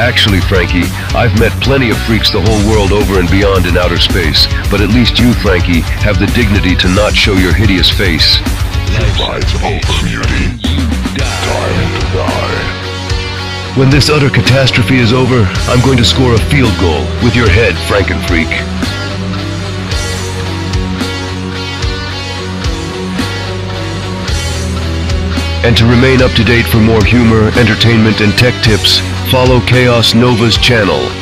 Actually, Frankie, I've met plenty of freaks the whole world over and beyond in outer space, but at least you, Frankie, have the dignity to not show your hideous face. Life's over, beauty. Time to die. When this utter catastrophe is over, I'm going to score a field goal with your head, Frankenfreak. And to remain up to date for more humor, entertainment, and tech tips, follow Kaos Nova's channel.